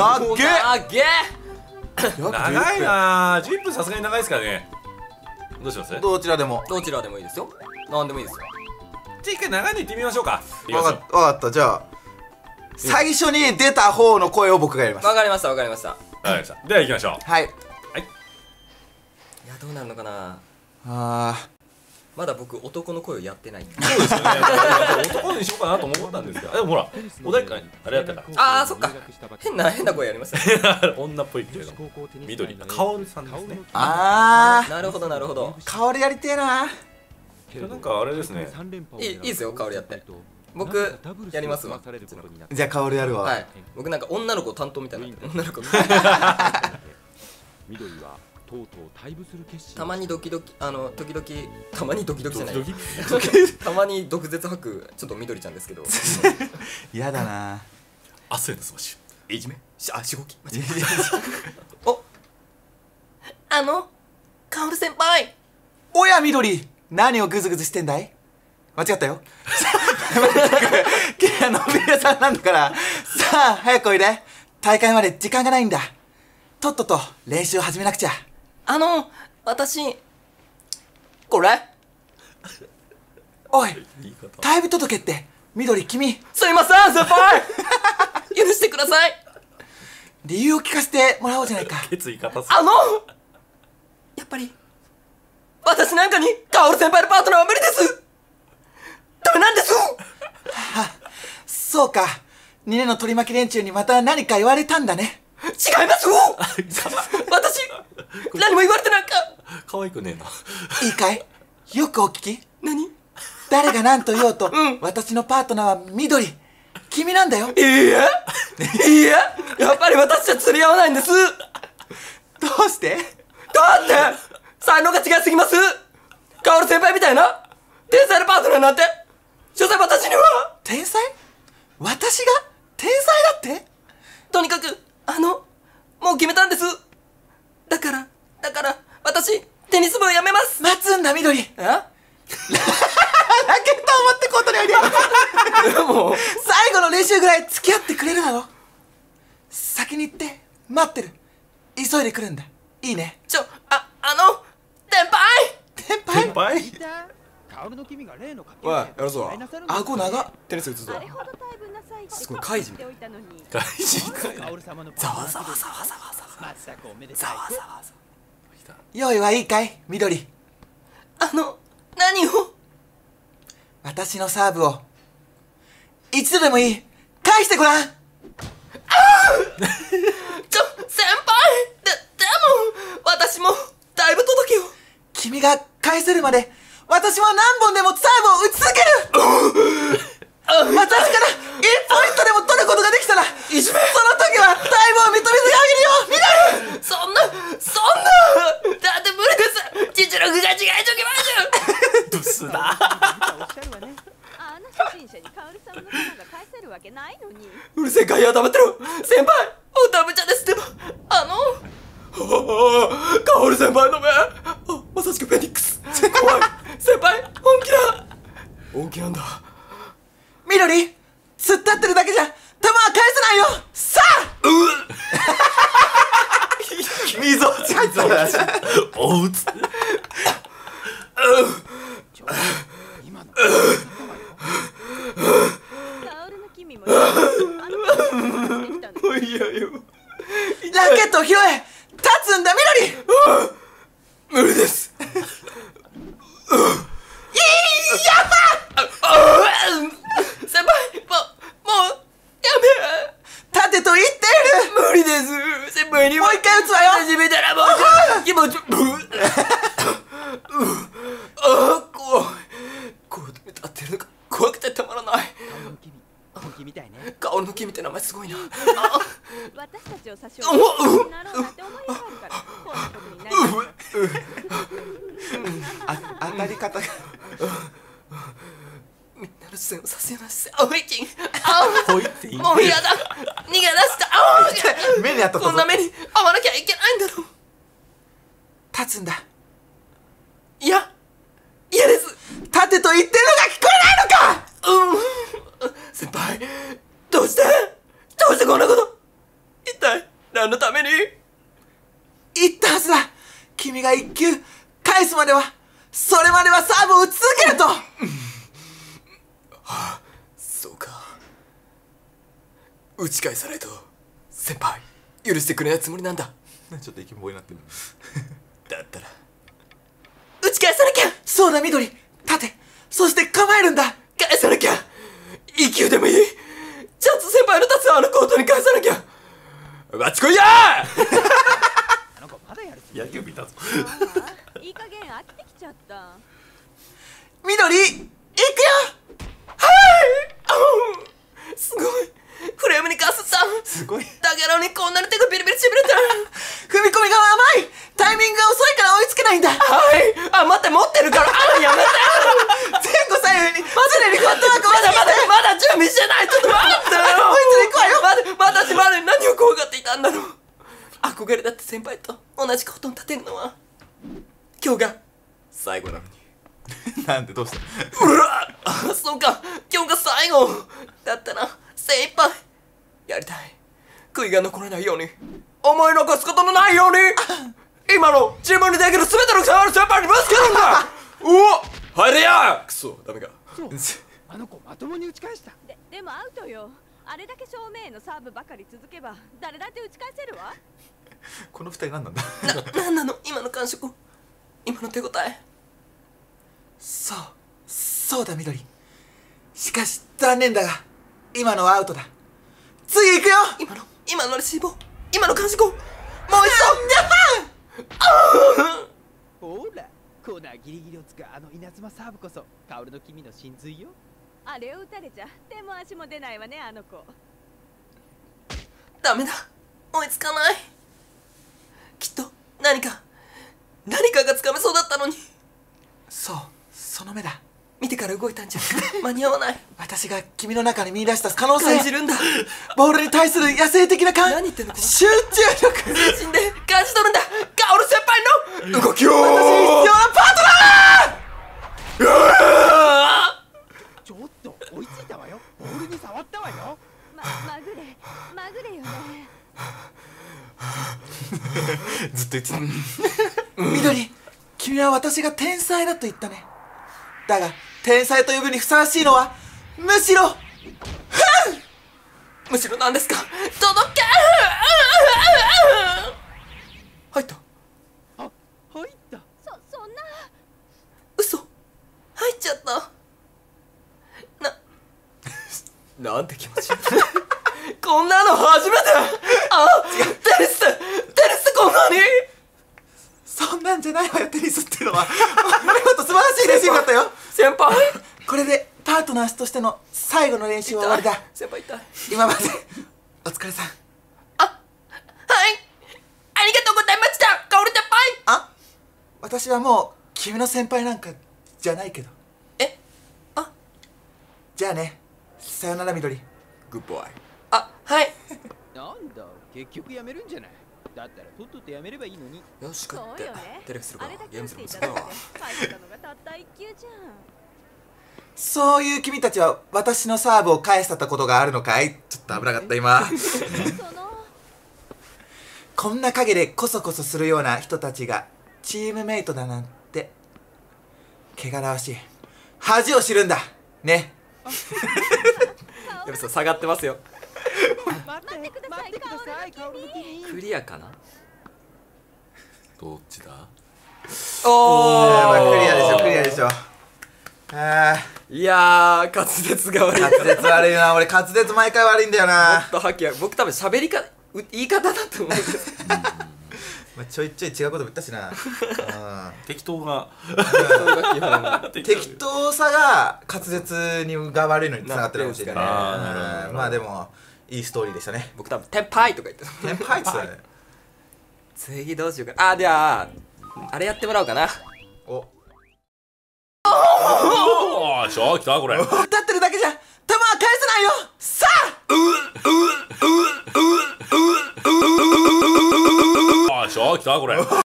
なっげあげえ長いなー。10分さすがに長いですからね。どうします？ どちらでも。 どちらでもいいですよ。なんでもいいですよ。 じゃあ一回長いの言ってみましょうか。 わかった。じゃあ最初に出た方の声を僕がやります。 わかりましたわかりました。 わかりました。では行きましょう。 はい。 いやどうなるのかな。 あまだ僕男の声をやってない。 そうですよね。男にしようかなと思ったんですが、でもほら、お題かあれやったかああそっか。変な声やりますね。 ら。女っぽいけれども。緑、カオルさんですね。 あなるほどなるほど。 香りやりてえな。 なんかあれですね。 いいですよ香りやって。僕やりますわ。 じゃあ香りやるわ。 はい。僕なんか女の子担当みたいな。女の子。たまにドキドキ時々たまにドキドキじゃない。たまに毒舌吐くちょっと緑ちゃんですけど。 やだな。 明日へのスマッシュ。いじめ。 しごき。おカオル先輩。 おや緑、何をグズグズしてんだい。間違ったよ。ケアのビアさんなんだから。さあ早くおいで。大会まで時間がないんだ。とっとと練習を始めなくちゃ。 私これおい、退部届って緑君。 すいません先輩。許してください。 理由を聞かせてもらおうじゃないか。 決意方す。 やっぱり私なんかにカオル先輩のパートナーは無理です。ダメなんです。 そうか、2年の取り巻き連中にまた何か言われたんだね。 違います。私何も言われてなんか。 可愛くねえな。 いいかい、よくお聞き。 何。 誰が何と言おうと、私のパートナーは緑、君なんだよ。 いいえやっぱり私じゃ釣り合わないんです。 どうして？ だって才能が違いすぎます。カオル先輩みたいな天才のパートナーなんて所詮私には。 天才？私が天才だって？ とにかくもう決めたんです。だから私テニス部をやめます。 待つんだ緑。 えラケットを持ってコートにおいで。 もう最後の練習ぐらい付き合ってくれるだろ。先に行って待ってる。急いで来るんだ。いいね。 先輩先輩。 おいやるぞ。 顎長っ。 テニス打つぞ。すごいカイジみたいな。 外人。 ざわざわざわざわざわざわざわ。 用意はいいかい緑。 何を。 私のサーブを一度でもいい返してごらん。 先輩。でも私もだいぶ届けよ。 君が返せるまで私は何本でもサーブを打ち続ける。私から1ポイントでも取ることができたら、その時はタイムを認めてあげるよ緑。 そんなだって無理です。実力が違いときましょう。 ブスだ。 うるせえかいや黙ってろ。先輩おたぶちゃです。でもカオル先輩の目まさしくフェニックス。怖い。先輩本気だ。本気なんだ。 緑、突っ立ってるだけじゃ球は返せないよ。さあ溝落ち入ったおうつ。 ラケットを拾え。立つんだ緑。 無理です。先輩もうやめ。 立てと言っている。 無理です。先輩にもう一回打つわよ。 始めたらもう気持ちこう立ってるのか怖くてたまらない。カオルの木みたいな名前すごいな。 私たちを差し置いてなろうなって思いがあるからこんなことになります。 当たり方がみんなの視線をさせます。ホイキン。 ほいっていい。 もう嫌だ。逃げ出した。 目に当たったぞ。 こんな目に遭わなきゃいけないんだろう。 立つんだ。 嫌です。 立てと言ってるのが聞こえないのか。 先輩どうしてこんなこと。一体何のために？ 言ったはずだ。君が1球返すまでは、それまではサーブを打ち続けると。 そうか。打ち返さないと先輩許してくれないつもりなんだ。 ちょっとイケボになってる。 だったら打ち返さなきゃ。 そうだ、緑。立て。そして構えるんだ。 返さなきゃ。1球でもいい。ちゃんと先輩の立つあのコートに返さなきゃ。わっちこいや野球見たぞ。 いい加減飽きてきちゃった。 緑、行くよ。 すごい。フレームにかすった。 すごい。 だけどにこんなに手がビリビリしびれた。 踏み込みが甘い。タイミングが遅いから追いつけないんだ。 はいあ、待って、持ってるから。やめて。 前後左右に常にフットワークをまだ準備してない。ちょっと待ってよ。 こいつ行くわよ。 私まで何を怖がっていたんだろう。憧れだって先輩と同じコートに立てるのは今日が最後なのに。 なんでどうした？ うわっ、そうか、今日が最後だったら精一杯やりたい。悔いが残らないように、思い残すことのないように、今の自分にできる全ての先輩にぶつけるんだ。おお、入れや。くそ、ダメか。 あの子まともに打ち返した。 でもアウトよ。あれだけ正面へのサーブばかり続けば誰だって打ち返せるわ。 この二人何なんだ？ なんなの今の感触、今の手応え。 そうだ、緑。しかし残念だが今のはアウトだ。次行くよ。 今のレシーブ、今の感触、もう一ほら、コーナーギリギリをつくあの稲妻サーブこそ薫の君の真髄よ。 あれを打たれちゃ手も足も出ないわね、あの子。 ダメだ、追いつかない。きっと何かがつかめそうだったのに。 その目だ。 見てから動いたんじゃ間に合わない。 私が君の中に見出した可能性、 感じるんだ。 ボールに対する野生的な何言ってんの？ 集中力、 全身で感じ取るんだ。薫先輩の動きを。 私に必要なパートナー。 ちょっと追いついたわよ。ボールに触ったわよ。 まぐれよね。 ずっと言ってた。 緑、君は私が天才だと言ったね。だが天才と呼ぶにふさわしいのはむしろ何ですか？届け。入った。 あ、入った。 そんな。 嘘、入っちゃった。なんて気持ちいい。こんなの初めて。テニスってこんなに。 そんなんじゃないわよ、テニスっていうのは。見事素晴らしいレシーブだったよ。 先輩、 これでパートナーとしての最後の練習は終わりだ。 先輩痛い。 今までお疲れさん。 はい、ありがとうございました、薫先輩。 私はもう君の先輩なんかじゃないけど。じゃあね、さよなら緑。 グッボーイ。はい。 なんだ、結局やめるんじゃない。だったらとっととやめればいいのに。 よし、 そうよね。 テレビするかあれだけゲーム打ってするかするか。 いただけで返したのがたった1球じゃん。 そういう君たちは私のサーブを返したことがあるのかい？ちょっと危なかった今。こんな陰でコソコソするような人たちがチームメイトだなんて汚らわしい。恥を知るんだね。 やべさん下がってますよ。 待ってください、薫の君。 クリアかな。 どっちだ？ クリアでしょ、クリアでしょ。 いやー、滑舌が悪い。 滑舌悪いな。俺滑舌毎回悪いんだよな。 僕多分喋り方、言い方だと思うんですちょいちょい違うことも言ったしな。 適当が適当さが滑舌が悪いのに繋がってるかもしれない。まあでもいいストーリーでしたね。 僕多分「テンパイ」とか言ってた。 テンパイって言ってたね。 次どうしようか。ではあれやってもらおうかな。 おおしょ来たこれ。 立ってるだけじゃ球は返せないよ。さあしょ来たこれ。